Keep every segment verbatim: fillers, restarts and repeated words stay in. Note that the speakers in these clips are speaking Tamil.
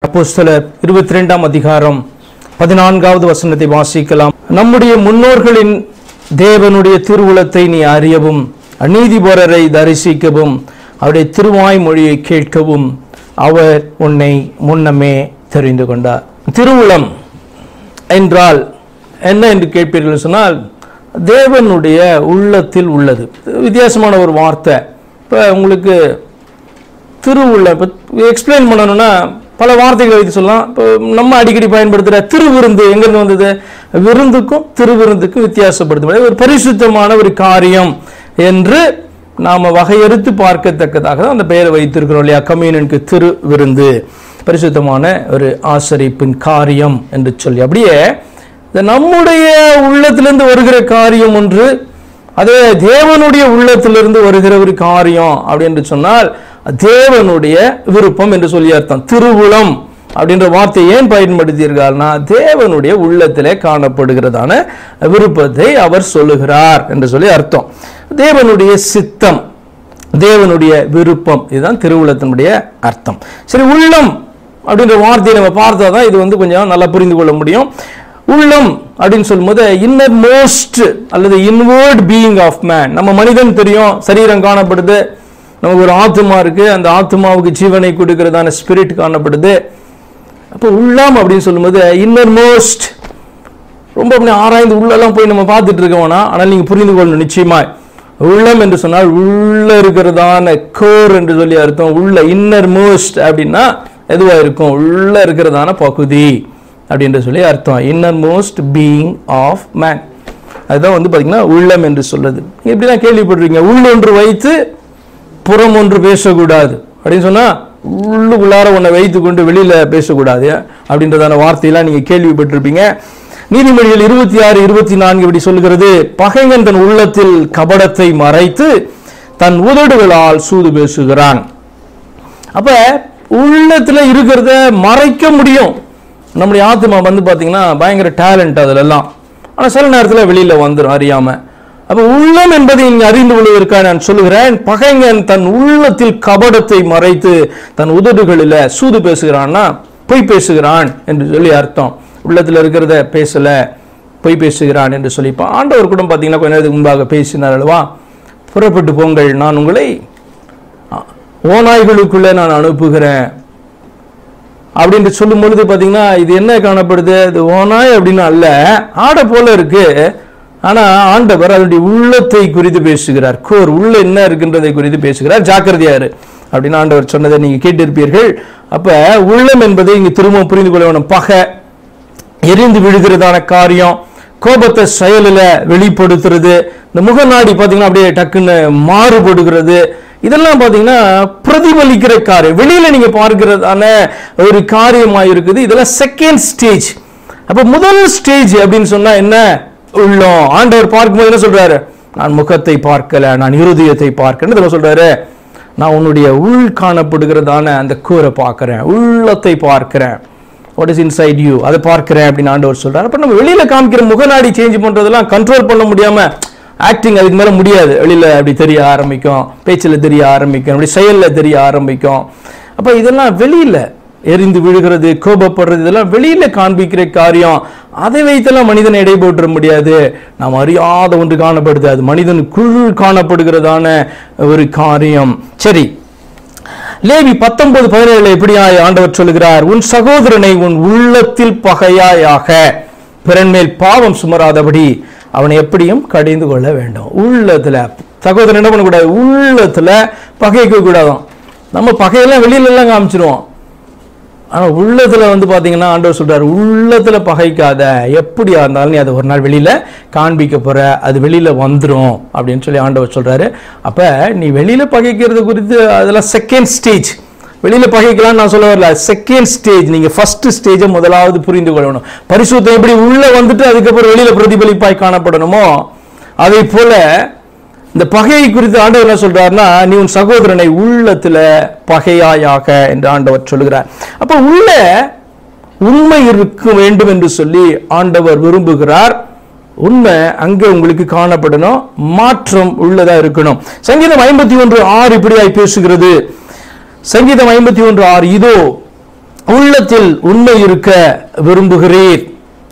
அப்போஸ்தலர் இருபத்தி இரண்டாம் அதிகாரம் பதினான்காவது வசனத்தை வாசிக்கலாம். நம்முடைய முன்னோர்களின் தேவனுடைய திருவுளத்தை நீ அறியவும், அநீதிபரரை தரிசிக்கவும், அவருடைய திருவாய்மொழியை கேட்கவும் அவர் உன்னை முன்னமே தெரிந்து கொண்டார். திருவுளம் என்றால் என்ன என்று கேட்பீர்கள் சொன்னால், தேவனுடைய உள்ளத்தில் உள்ளது. வித்தியாசமான ஒரு வார்த்தை. இப்போ உங்களுக்கு திருவுள்ள இப்போ எக்ஸ்பிளைன் பண்ணணும்னா பல வார்த்தைகளை வைத்து சொல்லலாம். இப்போ நம்ம அடிக்கடி பயன்படுத்துகிற திருவிருந்து எங்கேருந்து வந்தது? விருந்துக்கும் திருவிருந்துக்கும் வித்தியாசப்படுத்த ஒரு பரிசுத்தமான ஒரு காரியம் என்று நாம் வகையறுத்து பார்க்கத்தக்கதாக தான் அந்த பெயரை வைத்திருக்கிறோம் இல்லையா? கம்யூனியனுக்கு திரு விருந்து, பரிசுத்தமான ஒரு ஆசரிப்பின் காரியம் என்று சொல்லி. அப்படியே நம்முடைய உள்ளத்திலிருந்து வருகிற காரியம் ஒன்று, அதே தேவனுடைய உள்ளத்திலிருந்து வருகிற ஒரு காரியம் அப்படின்னு சொன்னால் தேவனுடைய விருப்பம் என்று சொல்லி அர்த்தம். திருவுளம் அப்படின்ற வார்த்தையை ஏன் பயன்படுத்தியிருக்காருன்னா, தேவனுடைய உள்ளத்திலே காணப்படுகிறதான விருப்பத்தை அவர் சொல்லுகிறார் என்று சொல்லி அர்த்தம். தேவனுடைய சித்தம், தேவனுடைய விருப்பம், இதுதான் திருவுளத்தினுடைய அர்த்தம். சரி, உள்ளம் அப்படின்ற வார்த்தையை நம்ம பார்த்தா தான் இது வந்து கொஞ்சம் நல்லா புரிந்து கொள்ள முடியும். உள்ளம் அப்படின்னு சொல்லும்போது இன்னர் மோஸ்ட் அல்லது இன்வர்ட் பீயிங் ஆஃப் மேன். நம்ம மனிதன் தெரியும், சரீரம் காணப்படுது, நமக்கு ஒரு ஆத்மா இருக்கு, அந்த ஆத்மாவுக்கு ஜீவனை கொடுக்கிறதான ஸ்பிரிட் காணப்படுது. அப்போ உள்ளம் அப்படின்னு சொல்லும்போது இன்னர் மோஸ்ட், ரொம்ப அப்படி ஆராய்ந்து உள்ளெல்லாம் போய் நம்ம பார்த்துட்டு இருக்கோம்னா, ஆனால் நீங்க புரிந்து கொள்ளணும் நிச்சயமா. உள்ளம் என்று சொன்னால் உள்ள இருக்கிறதான கோர் என்று சொல்லி அர்த்தம். உள்ள இன்னர் மோஸ்ட் அப்படின்னா எதுவா இருக்கும்? உள்ள இருக்கிறதான பகுதி அப்படின்னு சொல்லி அர்த்தம். Innermost being of man, அதுதான் வந்து பார்த்தீங்கன்னா உள்ளம் என்று சொல்றது. எப்படிலாம் கேள்விப்படுறீங்க, உள்ளொன்று வைத்து புறம் ஒன்று பேசக்கூடாது அப்படின்னு சொன்னா, உள்ளுக்குள்ளார ஒன்றை வைத்து கொண்டு வெளியில பேசக்கூடாது அப்படின்றதான வார்த்தையெல்லாம் நீங்க கேள்விப்பட்டிருப்பீங்க. நீதிமொழிகள் இருபத்தி ஆறு இருபத்தி நான்கு இப்படி சொல்லுகிறது, பகைஞன் தன் உள்ளத்தில் கபடத்தை மறைத்து தன் உதடுகளால் சூது பேசுகிறான். அப்ப உள்ளத்துல இருக்கிறத மறைக்க முடியும். நம்முடைய ஆத்மா வந்து பாத்தீங்கன்னா பயங்கர டேலண்ட் அதுல எல்லாம், ஆனா சில நேரத்தில் வெளியில வந்துடும் அறியாம. அப்ப உள்ளம் என்பதை நீங்க அறிந்து கொள்வதற்காக நான் சொல்லுகிறேன், பகைஞன் தன் உள்ளத்தில் கபடத்தை மறைத்து தன் உதடுகளில சூது பேசுகிறான்னா பொய் பேசுகிறான் என்று சொல்லி அர்த்தம். உள்ளத்துல இருக்கிறத பேசல, பொய் பேசுகிறான் என்று சொல்லி. இப்போ ஆண்டவர் கூட பார்த்தீங்கன்னா கொஞ்ச நேரத்துக்கு முன்பாக பேசினார் அல்லவா, புறப்பட்டு போங்கள், நான் உங்களை ஓநாய்களுக்குள்ள நான் அனுப்புகிறேன் அப்படின்னு சொல்லும் பொழுது பார்த்தீங்கன்னா இது என்ன காணப்படுது? இது ஓநாய் அப்படின்னு அல்ல, ஆடை போல இருக்கு. ஆனா ஆண்டவர் அதனுடைய உள்ளத்தை குறித்து பேசுகிறார். கோர் உள்ள என்ன இருக்கின்றதை குறித்து பேசுகிறார். ஜாக்கிரதையாரு அப்படின்னு ஆண்டவர் சொன்னதை நீங்க கேட்டிருப்பீர்கள். அப்ப உள்ளம் என்பதை இங்க திரும்ப புரிந்து கொள்ள வேணும். பகை, எரிந்து விழுகிறதான காரியம், கோபத்தை செயலில் வெளிப்படுத்துறது, இந்த முகநாடி பார்த்தீங்கன்னா அப்படியே டக்குன்னு மாறுபடுகிறது, இதெல்லாம் பார்த்தீங்கன்னா பிரதிபலிக்கிற காரியம், வெளியில நீங்க பார்க்கிறதான ஒரு காரியமா இருக்குது. இதெல்லாம் செகண்ட் ஸ்டேஜ். அப்ப முதல் ஸ்டேஜ் அப்படின்னு சொன்னா என்ன? உள்ளம். ஆண்டவர் பார்க்கும்போது என்ன சொல்றாரு? நான் முகத்தை பார்க்கல, நான் இருதயத்தை பார்க்கிறேன்னு சொல்றாரு. நான் உன்னுடைய உள் காணப்படுகிறதான அந்த கூரை பார்க்கிறேன், உள்ளத்தை பார்க்கிறேன், வாட் இஸ் இன்சைட் யூ, அதை பார்க்கிறேன் அப்படின்னு ஆண்டவர் சொல்றாரு. அப்ப நம்ம வெளியில காமிக்கிற முகநாடி சேஞ்ச் பண்றதெல்லாம் கண்ட்ரோல் பண்ண முடியாம ஆக்டிங் அதுக்கு மேல முடியாது. வெளியில அப்படி தெரிய ஆரம்பிக்கும், பேச்சில் தெரிய ஆரம்பிக்கும், அப்படி செயல்ல தெரிய ஆரம்பிக்கும். அப்ப இதெல்லாம் வெளியில எரிந்து விழுகிறது, கோபப்படுறது, இதெல்லாம் வெளியில காண்பிக்கிற காரியம். அதை வைத்தெல்லாம் மனிதனை எடை போட்டுற முடியாது. நாம் அறியாத ஒன்று காணப்படுது, அது மனிதனுக்குள் காணப்படுகிறதான ஒரு காரியம். சரி, லேவி பத்தொன்பது பதினேழு எப்படியாய் ஆண்டவர் சொல்லுகிறார், உன் சகோதரனை உன் உள்ளத்தில் பகையாயாக பிறன் மேல் பாவம் சுமராதபடி அவனை எப்படியும் கடிந்து கொள்ள வேண்டும். உள்ளத்துல சகோதரன் என்ன பண்ணக்கூடாது? உள்ளத்துல பகைக்க கூடாதான். நம்ம பகையெல்லாம் வெளியில எல்லாம் காமிச்சிருவோம், ஆனா உள்ளத்துல வந்து பாத்தீங்கன்னா ஆண்டவர் சொல்றாரு, உள்ளத்துல பகைக்காத, எப்படியா இருந்தாலும் நீ அதை ஒரு நாள் வெளியில காண்பிக்க போற, அது வெளியில வந்துடும் அப்படின்னு சொல்லி ஆண்டவர் சொல்றாரு. அப்ப நீ வெளியில பகைக்கிறது குறித்து அதெல்லாம் செகண்ட் ஸ்டேஜ். வெளியில பகைக்கலாம் நான் சொல்ல வரல, செகண்ட் ஸ்டேஜ். நீங்க ஃபர்ஸ்ட் ஸ்டேஜை முதலாவது புரிந்து கொள்ளணும். பரிசுத்தம் எப்படி உள்ள வந்துட்டு அதுக்கப்புறம் வெளியில பிரதிபலிப்பாய் காணப்படணுமோ, அதை போல இந்த பகையை குறித்து ஆண்டவர் என்ன சொல்றாருன்னா, நீ உன் சகோதரனை உள்ளத்துல பகையாயாக என்று ஆண்டவர் சொல்லுகிறார். அப்ப உள்ள உண்மை இருக்க வேண்டும் என்று சொல்லி ஆண்டவர் விரும்புகிறார். உண்மை அங்கே உங்களுக்கு காணப்படணும், மாற்றம் உள்ளதா இருக்கணும். சங்கீதம் ஐம்பத்தி ஒன்று ஆறு இப்படியாய் பேசுகிறது. சங்கீதம் ஐம்பத்தி ஒன்று ஆறு, இதோ உள்ளத்தில் உண்மை இருக்க விரும்புகிறீர்,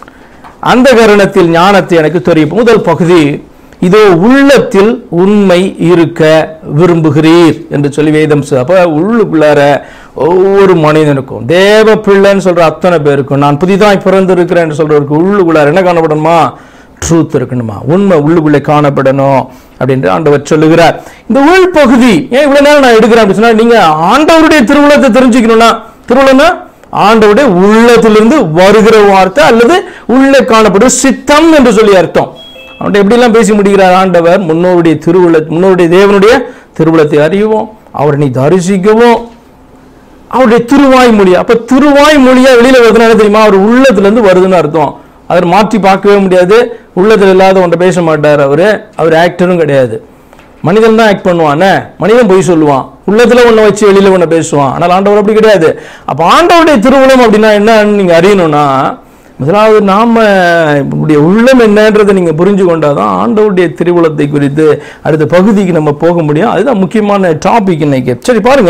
அந்த காரணத்தில் ஞானத்தை எனக்கு தெரியும். முதல் பகுதி, இதோ உள்ளத்தில் உண்மை இருக்க விரும்புகிறீர் என்று சொல்லி வேதம். அப்ப உள்ளுக்குள்ளார ஒவ்வொரு மனிதனுக்கும், தேவ பிள்ளைன்னு சொல்ற அத்தனை பேருக்கும், நான் புதிதாய் பிறந்திருக்கிறேன் என்று சொல்றவருக்கு உள்ளுக்குள்ளார என்ன காணப்படணுமா? ட்ரூத் இருக்கணுமா, உண்மை உள்ளுக்குள்ளே காணப்படணும் அப்படின்ட்டு ஆண்டவர் சொல்லுகிறார். இந்த உள் பகுதி ஏன் இவ்வளவு நேரம் நான் எடுக்கிறேன் அப்படின்னு சொன்னா, நீங்க ஆண்டவருடைய திருவுளத்தை தெரிஞ்சுக்கணும்னா, திருவுளம்னா ஆண்டவருடைய உள்ளத்திலிருந்து வருகிற வார்த்தை அல்லது உள்ளே காணப்படும் சித்தம் என்று சொல்லி அர்த்தம். அவன்கிட்ட எப்படி எல்லாம் பேசி முடிகிறார் ஆண்டவர்? முன்னோருடைய திருவுள முன்னோருடைய தேவனுடைய திருவுளத்தை அறிவோம், அவரை நீ தரிசிக்கவும், அவருடைய திருவாய் மொழி. அப்ப திருவாய் மொழியா வெளியில வருதுன்னு தெரியுமா? அவர் உள்ளத்துல இருந்து வருதுன்னு அர்த்தம். அவர் மாற்றி பார்க்கவே முடியாது. உள்ளத்துல இல்லாத ஒன்றை பேச மாட்டார். அவரு அவர் ஆக்டரும் கிடையாது. மனிதன் தான் ஆக்ட் பண்ணுவான். மனிதன் போய் சொல்லுவான், உள்ளத்துல ஒண்ணு வச்சு வெளியில ஒண்ணு பேசுவான். ஆனால் ஆண்டவர் அப்படி கிடையாது. அப்ப ஆண்டவருடைய திருவுளம் அப்படின்னா என்னன்னு நீங்க அறியணும்னா, முதலாவது நாம உள்ளம் என்னன்றதை நீங்க புரிஞ்சு கொண்டாதான் ஆண்டவருடைய திருவுளத்தை குறித்து அடுத்த பகுதிக்கு நம்ம போக முடியும். அதுதான் முக்கியமான டாபிக் இன்னைக்கு. சரி பாருங்க,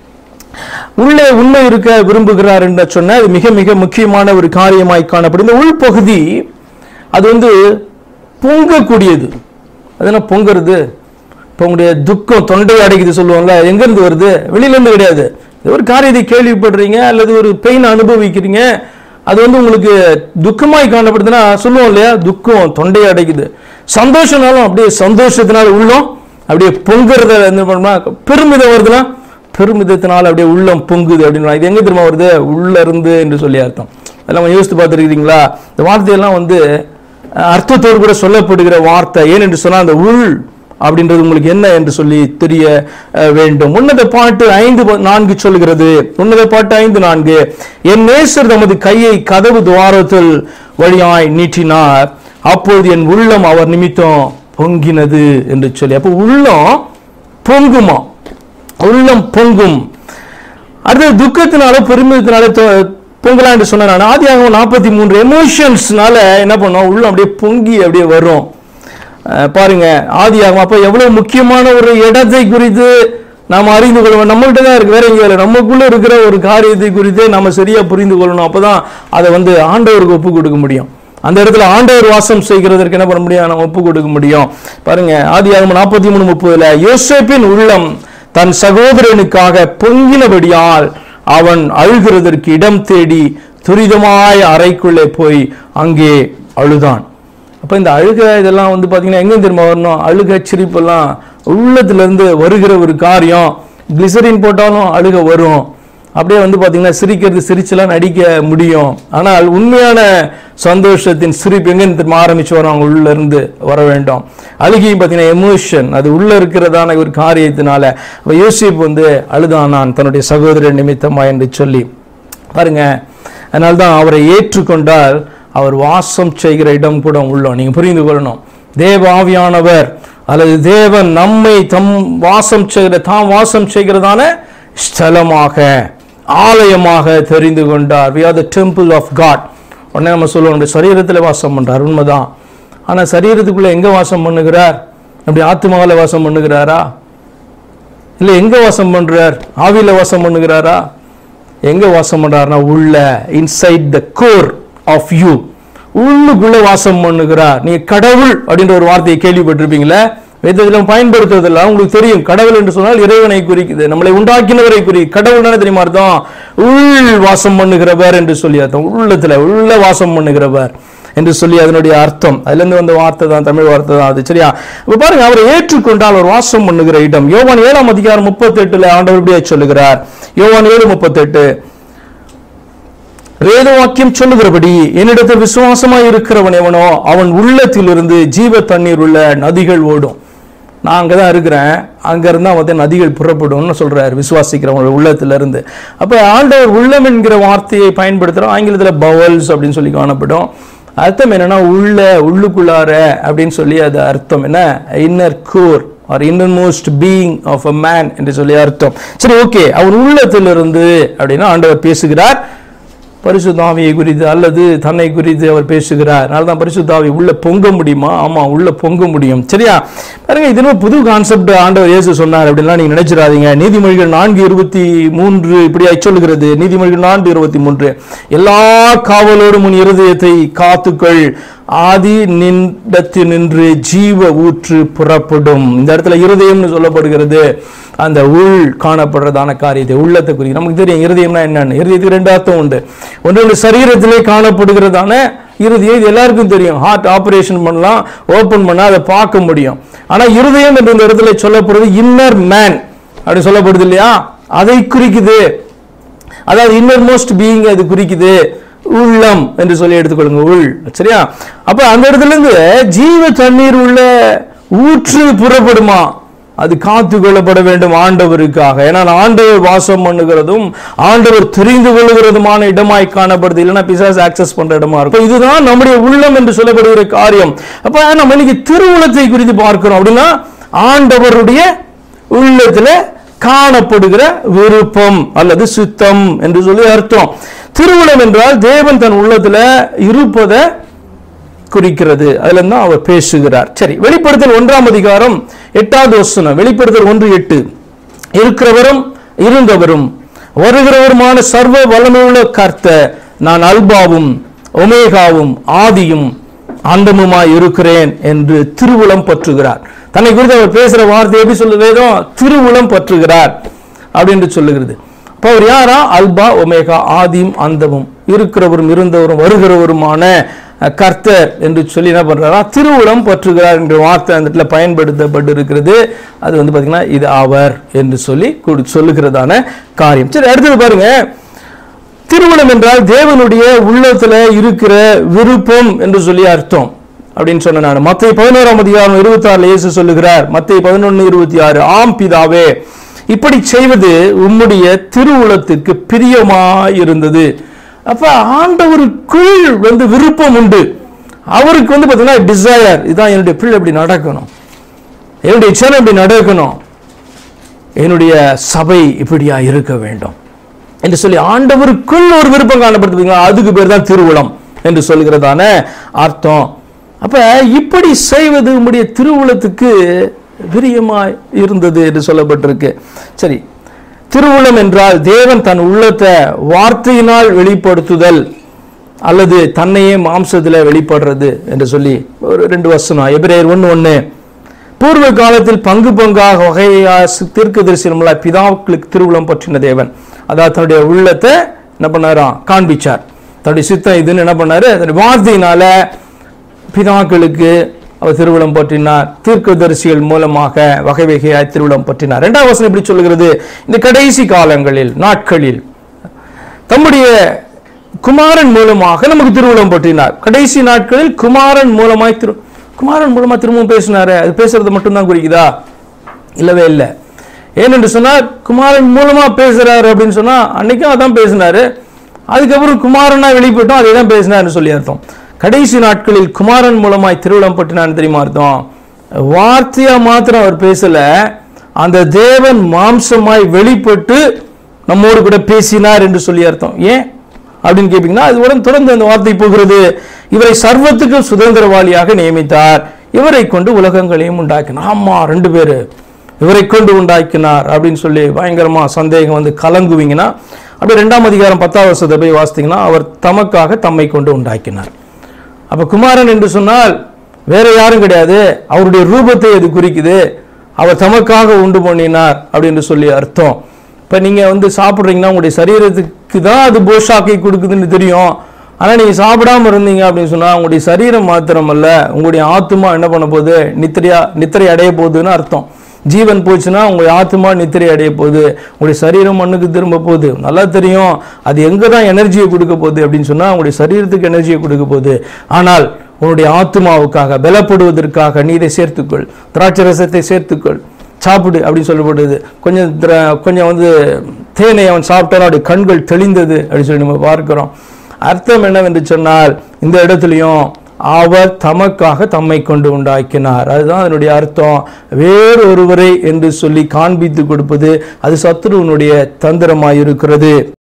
உள்ளே உண்மை இருக்க விரும்புகிறார் என்று சொன்ன அது மிக மிக முக்கியமான ஒரு காரியமாய் காணப்படும். இந்த உள்பகுதி அது வந்து பொங்கக்கூடியது. அது என்ன பொங்குறது? இப்போ உங்களுடைய துக்கம் தொண்டை அடைக்குது சொல்லுவாங்க, எங்க இருந்து வருது? வெளியில இருந்து கிடையாது. ஒரு காரியத்தை கேள்விப்படுறீங்க அல்லது ஒரு பெயின் அனுபவிக்கிறீங்க, அது வந்து உங்களுக்கு துக்கமாய் காணப்படுதுன்னா சொல்லுவோம் இல்லையா, துக்கம் தொண்டை அடைக்குது. சந்தோஷம்னாலும் அப்படியே சந்தோஷத்தினால உள்ளம் அப்படியே பொங்குறத என்ன பண்ணா, பெருமிதம் வருதுன்னா பெருமிதத்தினால் அப்படியே உள்ளம் பொங்குது அப்படின்னு. இது எங்க திரும்ப வருது? உள்ள இருந்து என்று சொல்லி அர்த்தம். அதெல்லாம் யோசித்து பார்த்துருக்கீங்களா? இந்த வார்த்தையெல்லாம் வந்து அர்த்தத்தோடு கூட சொல்லப்படுகிற வார்த்தை. ஏன் என்று சொன்னா அந்த உள் அப்படின்றது உங்களுக்கு என்ன என்று சொல்லி தெரிய வேண்டும். உன்னத பாட்டு ஐந்து நான்கு சொல்லுகிறது. உன்னத பாட்டு ஐந்து நான்கு, என் நேசர் தமது கையை கதவு துவாரத்தில் வழியாய் நீட்டினார், அப்போது என் உள்ளம் அவர் நிமித்தம் பொங்கினது என்று சொல்லி. அப்போ உள்ளம் பொங்குமா? உள்ளம் பொங்கும். அடுத்த துக்கத்தினால பெருமிதத்தினால பொங்கலாம் என்று சொன்ன. ஆதியாகமம் நாற்பத்தி மூன்று எமோஷன்ஸ்னால என்ன பண்ணும்? உள்ளம் அப்படியே பொங்கி அப்படியே வரும். பாருங்க ஆதியாகமம். அப்ப எவ்வளவு முக்கியமான ஒரு இடத்தை குறித்து நாம் அறிந்து கொள்வோம். நம்மகிட்ட தான் இருக்கு, வேற எங்க இல்லை. நமக்குள்ள இருக்கிற ஒரு காரியத்தை குறித்து நம்ம சரியா புரிந்து கொள்ளணும். அப்பதான் அதை வந்து ஆண்டவருக்கு ஒப்பு கொடுக்க முடியும். அந்த இடத்துல ஆண்டவர் வாசம் செய்கிறதற்கு என்ன பண்ண முடியும்? நம்ம ஒப்பு கொடுக்க முடியும். பாருங்க ஆதியாகமம் நாற்பத்தி மூணு முப்பதுல, யோசேப்பின் உள்ளம் தன் சகோதரனுக்காக பொங்கினபடியால் அவன் அழுகிறதற்கு இடம் தேடி துரிதமாய் அறைக்குள்ளே போய் அங்கே அழுதான். அப்ப இந்த அழுக இதெல்லாம் வந்து பாத்தீங்கன்னா எங்க திரும்ப வரணும்? அழுக சிரிப்பெல்லாம் உள்ளத்துல இருந்து வருகிற ஒரு காரியம். கிளிசரின் போட்டாலும் அழுக வரும். அப்படியே வந்து பாத்தீங்கன்னா சிரிக்கிறது சிரிச்செல்லாம் நடிக்க முடியும். ஆனால் உண்மையான சந்தோஷத்தின் சிரிப்பு எங்க திரும்ப ஆரம்பிச்சு வரும்? அவங்க உள்ள இருந்து வர வேண்டும். அழுகையும் பாத்தீங்கன்னா எமோஷன், அது உள்ள இருக்கிறதான ஒரு காரியத்தினால. யோசேப்பு வந்து அழுதானான் தன்னுடைய சகோதரர் நிமித்தமா என்று சொல்லி. பாருங்க, அதனால்தான் அவரை ஏற்றுக்கொண்டால் அவர் வாசம் செய்கிற இடம் கூட உள்ளோம். நீங்க புரிந்து கொள்ளணும். தேவ ஆவியானவர் அல்லது தேவன் நம்மை தம் வாசம் செய்கிற தாம் வாசம் செய்கிறதான ஸ்தலமாக ஆலயமாக தெரிந்து கொண்டார். we are the temple of God. உடனே நம்ம சொல்லுவோம் சரீரத்தில் வாசம் பண்றார், உண்மைதான். ஆனா சரீரத்துக்குள்ள எங்க வாசம் பண்ணுகிறார்? அப்படி ஆத்மாவில வாசம் பண்ணுகிறாரா? இல்ல எங்க வாசம் பண்றார்? ஆவியில வாசம் பண்ணுகிறாரா? எங்க வாசம் பண்றாருன்னா உள்ள, inside the core of you, உள்ளுக்குள்ள வாசம் பண்ணுகிறார். நீங்க கடவுள் அப்படின்ற ஒரு வார்த்தையை கேள்விப்பட்டிருப்பீங்களே, வேதத்திலும் பயன்படுத்துவதில்லை. உங்களுக்கு தெரியும், கடவுள் என்று சொன்னால் இறைவனை குறிக்குது, நம்மளை உண்டாக்கினவரை குறி. கடவுள் என்ன தெரியுமா அர்த்தம்? உள் வாசம் பண்ணுகிறவர் என்று சொல்லி அர்த்தம். உள்ளத்துல உள்ள வாசம் பண்ணுகிறவர் என்று சொல்லி அதனுடைய அர்த்தம். அதுல இருந்து வந்த வார்த்தை தான், தமிழ் வார்த்தை தான் அது. சரியா? இப்ப பாருங்க, அவரை ஏற்றுக்கொண்டால் அவர் வாசம் பண்ணுகிற இடம். யோவான் ஏழாம் அதிகாரம் முப்பத்தி எட்டுல ஆண்டவர் இப்படியே சொல்லுகிறார். யோவான் ஏழு முப்பத்தி எட்டு, வேத வாக்கியம் சொல்லுகிறபடி என்னிடத்தில் விசுவாசமாய் இருக்கிறவன் எவனோ அவன் உள்ளத்திலிருந்து ஜீவ தண்ணீர் உள்ள நதிகள் ஓடும். நான் அங்கதான் இருக்கிறேன், அங்க இருந்தா வந்து நதிகள் புறப்படும் சொல்றாரு விசுவாசிக்கிறவங்க உள்ளத்துல இருந்து. அப்ப ஆண்டவர் உள்ளம் என்கிற வார்த்தையை பயன்படுத்துறோம். ஆங்கிலத்துல பவல்ஸ் அப்படின்னு சொல்லி காணப்படும். அர்த்தம் என்னன்னா உள்ள, உள்ளுக்குள்ளார அப்படின்னு சொல்லி அது அர்த்தம் என்ன? Inner core or innermost being of a man என்று சொல்லி அர்த்தம். சரி, ஓகே. அவர் உள்ளத்திலிருந்து அப்படின்னா ஆண்டவர் பேசுகிறார். பரிசுத்த ஆவியை குறித்து அல்லது தன்னை குறித்து அவர் பேசுகிறார். அதனால தான் பரிசுத்த ஆவி உள்ள பொங்க முடியுமா? ஆமா, உள்ள பொங்க முடியும். சரியா? பாருங்க, இது புது கான்செப்ட் ஆண்டவர் இயேசு சொன்னார் அப்படின்லாம் நீங்க நினைச்சிடாதீங்க. நீதிமொழிகள் நான்கு இருபத்தி மூன்று இப்படி சொல்லுகிறது. நீதிமொழிகள் நான்கு இருபத்தி மூன்று எல்லா காவலோடும் உன் இருதயத்தை காத்துக்கள், ஆதி நின்றத்து நின்று ஜீவ ஊற்று புறப்படும். இந்த இடத்துல இருதயம்னு சொல்லப்படுகிறது. அந்த உள் காணப்படுறதான காரியத்தை, உள்ளத்தை குறித்து நமக்கு தெரியும். இருதயம்னா என்னன்னு, இருதயத்துக்கு ரெண்டு அர்த்தம் உண்டு. ஒன்று சரீரத்திலே காணப்படுகிறதான இருதயம், இது எல்லாருக்கும் தெரியும். ஹார்ட் ஆபரேஷன் பண்ணலாம், ஓபன் பண்ணா அதை பார்க்க முடியும். ஆனா இருதயம் என்ற இந்த இடத்துல சொல்லப்படுறது இன்னர் மேன் அப்படி சொல்லப்படுது இல்லையா, அதை குறிக்குது. அதாவது இன்னர் மோஸ்ட் பீயிங் அது குறிக்குது. உள்ளம் என்று சொல்லி எடுத்துக்கொள்ளுங்க, உள். சரியா? அப்ப அந்த இடத்துல இருந்து ஜீவ தண்ணீர் உள்ள ஊற்று புறப்படுமா, அது காத்து கொள்ளப்பட வேண்டும் ஆண்டவருக்காக. ஏன்னா ஆண்டவர் வாசம் பண்ணுகிறதும் ஆண்டவர் தெரிந்து கொள்ளுகிறதுமான இடமாய் காணப்படுது. இல்லைன்னா பிசாசு ஆக்சஸ் பண்ற இடமா இருக்கும். இதுதான் நம்முடைய உள்ளம் என்று சொல்லப்படுகிற காரியம். அப்ப நம்ம இன்னைக்கு திருவுளத்தை குறித்து பார்க்கிறோம். அப்படின்னா ஆண்டவருடைய உள்ளத்துல காணப்படுகிற விருப்பம் அல்லது சித்தம் என்று சொல்லி அர்த்தம். திருவுளம் என்றால் தேவன் தன் உள்ளத்துல இருப்பதை குறிக்கிறது. அதுல தான் அவர் பேசுகிறார். சரி, வெளிப்படுத்தல் ஒன்றாம் அதிகாரம் எட்டாவது வசனம். வெளிப்படுத்தல் ஒன்று எட்டு. இருக்கிறவரும் இருந்தவரும் வருகிறவருமான சர்வ வல்லமையுள்ள கர்த்தர், நான் அல்பாவும் ஒமேகாவும் ஆதியும் அந்தமுமாய் இருக்கிறேன் என்று திருவுளம் பற்றுகிறார். தன்னை குறித்து அவர் பேசுற வார்த்தை எப்படி சொல்லுது வேதம்? திருவுளம் பற்றுகிறார் அப்படின்னு சொல்லுகிறது. அப்ப அவர் யாரா? அல்பா ஒமேகா, ஆதியும் அந்தமும், இருக்கிறவரும் இருந்தவரும் வருகிறவருமான கர்த்தர் என்று சொல்லி என்ன பண்றாரா? திருவுளம் பற்றுகிறார் என்ற வார்த்தை அந்த இடத்துல பயன்படுத்தப்பட்டு இருக்கிறது. அது வந்து பாத்தீங்கன்னா இது அவர் என்று சொல்லி சொல்லுகிறதான காரியம். சரி, அடுத்தது பாருங்க. திருவுளம் என்றால் தேவனுடைய உள்ளத்துல இருக்கிற விருப்பம் என்று சொல்லி அர்த்தம் அப்படின்னு சொன்ன நான். மத்தேயு பதினோராம் அதிகாரம் இருபத்தி ஆறுல இயேசு சொல்லுகிறார். மத்தேயு பதினொன்று இருபத்தி ஆறு, ஆம் பிதாவே, இப்படி செய்வது உம்முடைய திருவுளத்துக்கு பிரியமாயிருந்தது. அப்ப ஆண்டவருக்குள் வந்து விருப்பம் உண்டு. அவருக்கு வந்து பாத்தீங்கன்னா டிசையர், இதான் என்னுடைய பிள்ளை இப்படி நடக்கணும், என்னுடைய சேனம் இப்படி நடக்கணும், என்னுடைய சபை இப்படியா இருக்க வேண்டும் என்று சொல்லி ஆண்டவருக்குள் ஒரு விருப்பம் காணப்படுத்துவீங்களா, அதுக்கு பேர் தான் திருவுளம் என்று சொல்கிறதான அர்த்தம். அப்ப இப்படி செய்வது உம்முடைய திருவுளத்துக்கு பிரியமாய் இருந்தது என்று சொல்லப்பட்டிருக்கு. சரி, திருவுளம் என்றால் தேவன் தன் உள்ளத்தை வார்த்தையினால் வெளிப்படுத்துதல் அல்லது தன்னையே மாம்சத்தில் வெளிப்படுறது என்று சொல்லி ஒரு ரெண்டு வசனம். எபிரேயர் ஒன்று ஒன்று. பூர்வ காலத்தில் பங்கு பங்காக வகையா தீர்க்கதரிசனங்களாய் பிதாக்களுக்கு திருவுளம் பற்றின தேவன், அதாவது தன்னுடைய உள்ளத்தை என்ன பண்ணாராம்? காண்பிச்சார். தன்னுடைய சித்தம் இதுன்னு என்ன பண்ணாரு? தன்னுடைய வார்த்தையினால பிதாக்களுக்கு அவர் திருவுளம் பற்றினார். தீர்க்கதரிசிகள் மூலமாக வகை வகையாய் திருவுளம் பற்றினார். இரண்டாவது வசனம் இப்படி சொல்லுகிறது, இந்த கடைசி காலங்களில் நாட்களில் தம்முடைய குமாரன் மூலமாக நமக்கு திருவுளம் பற்றினார். கடைசி நாட்களில் குமாரன் மூலமாய் திரு குமாரன் மூலமா திரும்பவும் பேசினாரு. அது பேசுறது மட்டும்தான் குறிக்குதா? இல்லவே இல்லை. ஏனென்று சொன்னார், குமாரன் மூலமா பேசுறாரு அப்படின்னு சொன்னா அன்னைக்கும் அதான் பேசினாரு, அதுக்கப்புறம் குமாரனா வெளிப்பட்டோம் அதே தான் பேசினார்னு சொல்லி அர்த்தம். கடைசி நாட்களில் குமாரன் மூலமாய் திருவுளம் பற்றினான்னு தெரியுமா அர்த்தம்? வார்த்தையா மாத்திரம் அவர் பேசல, அந்த தேவன் மாம்சமாய் வெளிப்பட்டு நம்மோடு கூட பேசினார் என்று சொல்லி அர்த்தம். ஏன் அப்படின்னு கேட்பீங்கன்னா, அது உடன் தொடர்ந்து அந்த வார்த்தை போகிறது. இவரை சர்வத்துக்கு சுதந்திரவாளியாக நியமித்தார், இவரை கொண்டு உலகங்களையும் உண்டாக்கினார். ஆமா, ரெண்டு பேரு இவரை கொண்டு உண்டாக்கினார் அப்படின்னு சொல்லி பயங்கரமா சந்தேகம் வந்து கலங்குவீங்கன்னா, அப்படி ரெண்டாம் அதிகாரம் பத்தாவது வருஷத்தை போய் வாசித்தீங்கன்னா, அவர் தமக்காக தம்மை கொண்டு உண்டாக்கினார். அப்ப குமாரன் என்று சொன்னால் வேற யாரும் கிடையாது, அவருடைய ரூபத்தை அது குறிக்குது. அவர் தமக்காக உண்டு பண்ணினார் அப்படின்னு சொல்லி அர்த்தம். இப்ப நீங்க வந்து சாப்பிட்றீங்கன்னா உங்களுடைய சரீரத்துக்கு தான் அது போஷாக்கை கொடுக்குதுன்னு தெரியும். ஆனா நீங்க சாப்பிடாம இருந்தீங்க அப்படின்னு சொன்னா உங்களுடைய சரீரம் மாத்திரம் அல்ல, உங்களுடைய ஆத்மா என்ன பண்ண போகுது? நித்திரையா நித்திரை அடைய போகுதுன்னு அர்த்தம். ஜீவன் போச்சுன்னா உங்களுடைய ஆத்மா நித்திரை அடைய போகுது, உங்களுடைய சரீரம் மண்ணுக்கு திரும்ப போகுது. நல்லா தெரியும் அது எங்க தான் எனர்ஜியை கொடுக்க போகுது அப்படின்னு சொன்னா உங்களுடைய சரீரத்துக்கு எனர்ஜியை கொடுக்க போகுது. ஆனால் உன்னுடைய ஆத்மாவுக்காக பலப்படுவதற்காக நீ இதை சேர்த்துக்கொள், திராட்சை ரசத்தை சேர்த்துக்கொள், சாப்பிடு அப்படின்னு சொல்லப்படுது. கொஞ்சம் கொஞ்சம் வந்து தேனை அவன் சாப்பிட்டாலும் அவருடைய கண்கள் தெளிந்தது அப்படின்னு சொல்லி நம்ம பார்க்கிறோம். அர்த்தம் என்னவென்று சொன்னால் இந்த இடத்துலையும் அவர் தமக்காக தம்மை கொண்டு உண்டாக்கினார், அதுதான் அதனுடைய அர்த்தம். வேறொருவரை என்று சொல்லி காண்பித்து கொடுப்பது அது சத்துருவனுடைய தந்திரமாயிருக்கிறது.